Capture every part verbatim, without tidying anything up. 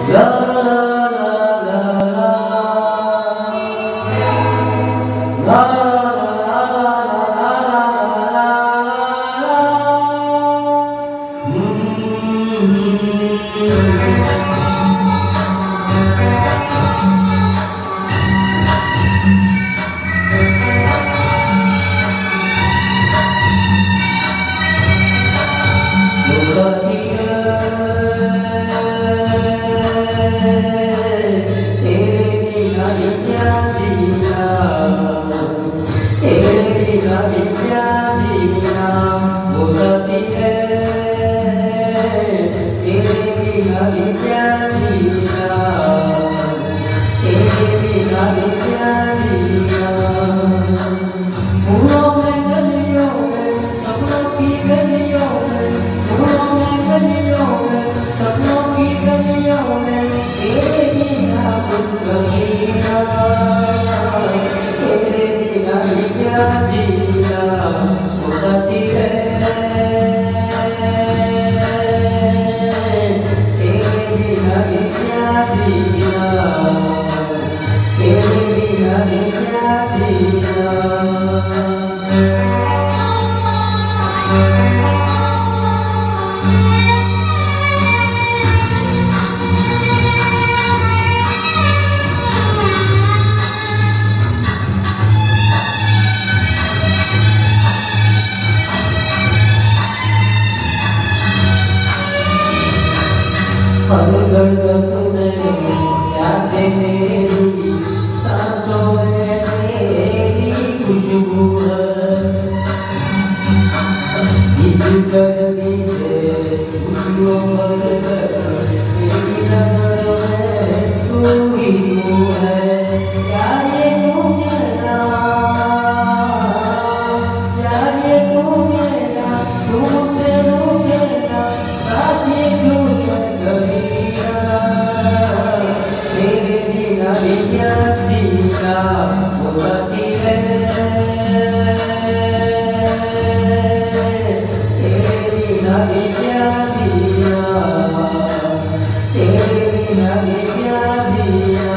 La la la la la la हर धड़कन में प्यासे तेरी सांसों में तेरी खुशबू है। इस गर्मी से खुशियों भर कर मेरी नजर में तू ही तू है। यार ये तू मेरा, यार ये तू मेरा, तुमसे मुझेगा साथी छूट क्या जीना वो साथी है। तेरे बिना भी क्या जीना, तेरे बिना भी क्या जीना।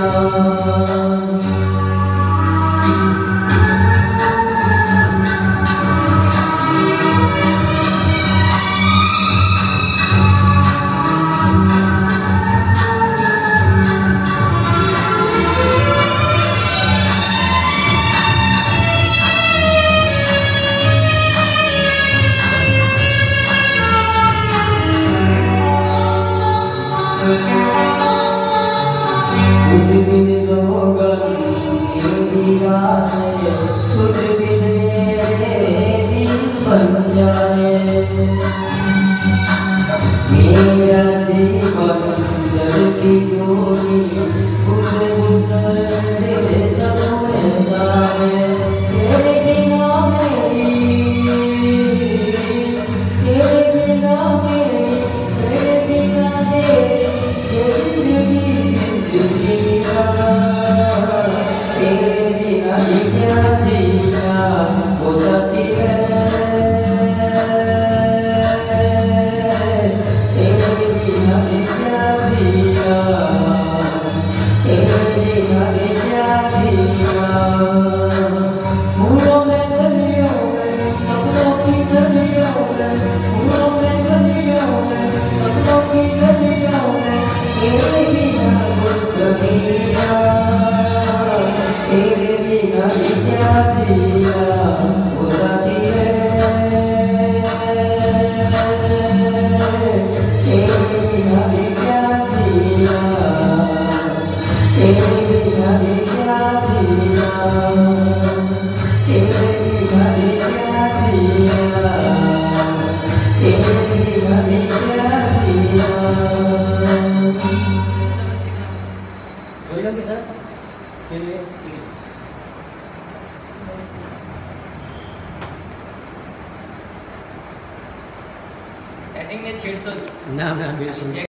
कुछ दिन जोगन मेरी राहें, कुछ दिन मेरे दिन बन जाए। मेरा जीवन जल की डोरी उसे उतरे सब ऐसा है। तेरे बिना मेरी, तेरे बिना मेरी, तेरे बिना मेरी तेरे बिना भी क्या जीना वो साथी है। तेरे बिना भी क्या जीना, तेरे बिना भी क्या जीना। फूलों में कलियों में सपनों की कलियों में, फूलों में कलियों में सपनों की कलियों में तेरे बिना तेरे बिना भी क्या जीना वो साथी है। तेरे बिना भी क्या जीना, तेरे बिना भी क्या जीना, तेरे बिना भी क्या जीना, तेरे बिना भी क्या जीना। के साथ सेटिंग में छेड़ तो ना ना बिल्कुल।